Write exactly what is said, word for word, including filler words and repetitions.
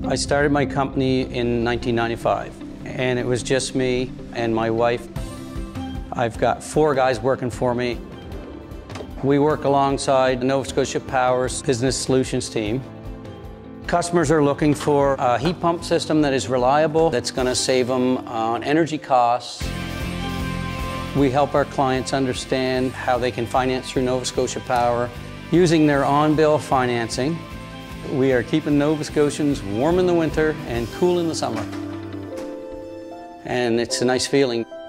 I started my company in nineteen ninety-five, and it was just me and my wife. I've got four guys working for me. We work alongside the Nova Scotia Power's Business Solutions team. Customers are looking for a heat pump system that is reliable, that's going to save them on energy costs. We help our clients understand how they can finance through Nova Scotia Power using their on-bill financing. We are keeping Nova Scotians warm in the winter and cool in the summer. And it's a nice feeling.